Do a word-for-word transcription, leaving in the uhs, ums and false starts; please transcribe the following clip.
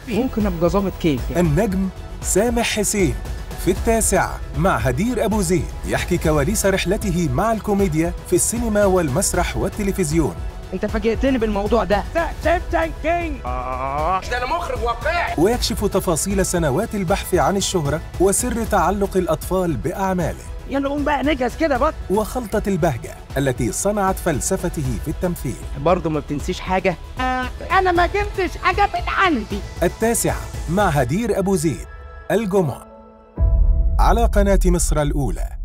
ممكن ابقى ظابط كيف يعني. النجم سامح حسين في التاسعة مع هدير أبو زيد يحكي كواليس رحلته مع الكوميديا في السينما والمسرح والتلفزيون. انت فاجئتني بالموضوع ده. سيبتك كينج. آه ده انا مخرج واقعي. ويكشف تفاصيل سنوات البحث عن الشهرة وسر تعلق الأطفال بأعماله. يلا قوم بقى نجهز كده بط. وخلطة البهجة التي صنعت فلسفته في التمثيل. برضه ما بتنسيش حاجة. آه أنا ما جبتش حاجة من عندي. التاسعة مع هدير أبو زيد الجمعة على قناة مصر الأولى.